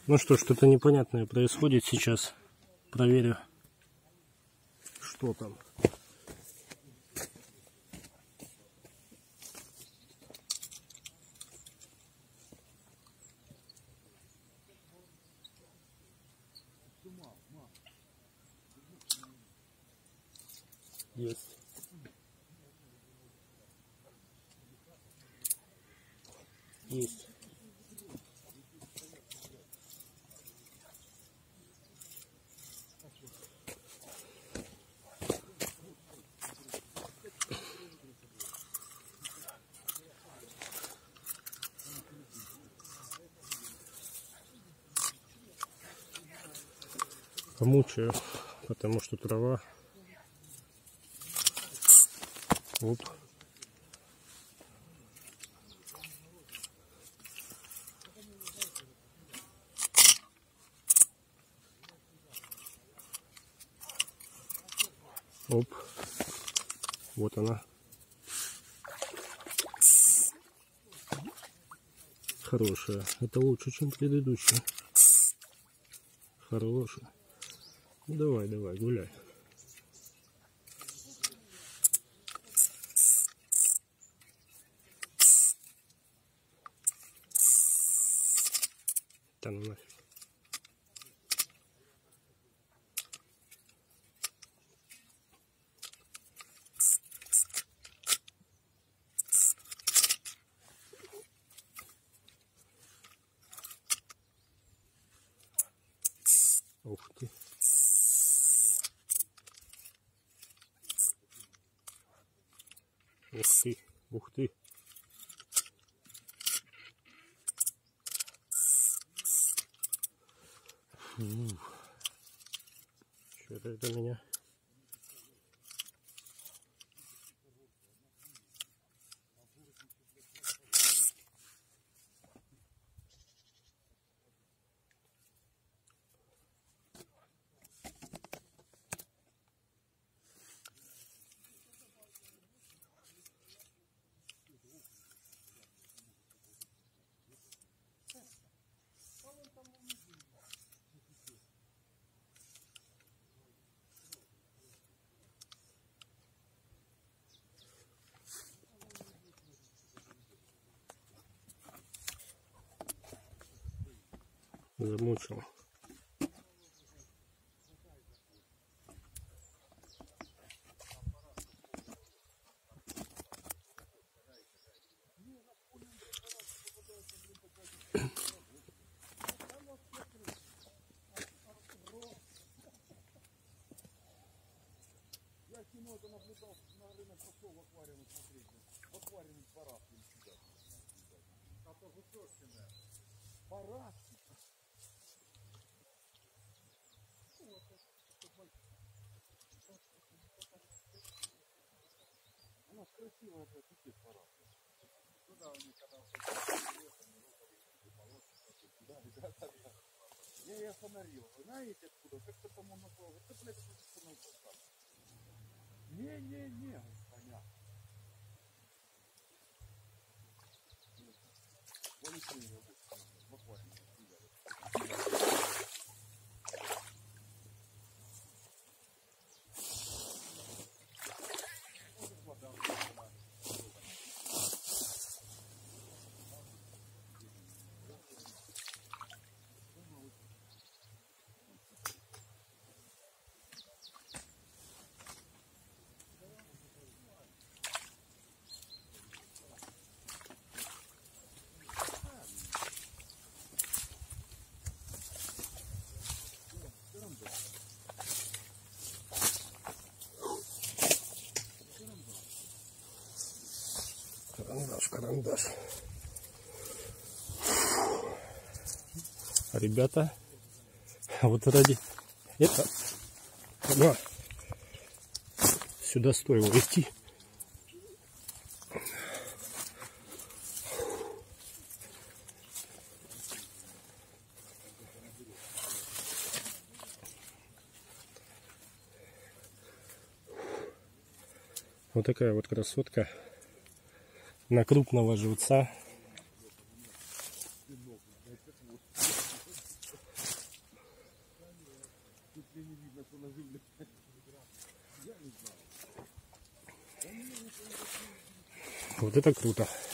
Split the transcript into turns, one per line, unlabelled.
Ну что, что-то непонятное происходит сейчас. Проверю, что там. Есть. Есть. Помучаю, потому что трава. Оп. Оп. Вот она. Хорошая. Это лучше, чем предыдущая. Хорошая. Ну, давай, давай, гуляй. Да ну нафиг. Ух ты. Ух ты, ух ты. Что-то это меня. Замучил.
Я кино-то наблюдал, на рынок пошел в аквариум смотреть. В аквариуме парашки сидят. А то Гусевкина. Парашки. Она красивая, это такие парашки. Ну да, у них когда да. Я ее остановил. Вы знаете откуда? Как-то там он напал. Это, блядь, это на упал. Не, понятно. Вон и не будет. В аквариуме.
Карандаш. Ребята, вот ради этого сюда стоило идти. Вот такая вот красотка на крупного живца.
не видно, что наживлено. Я не знаю.
Вот это круто.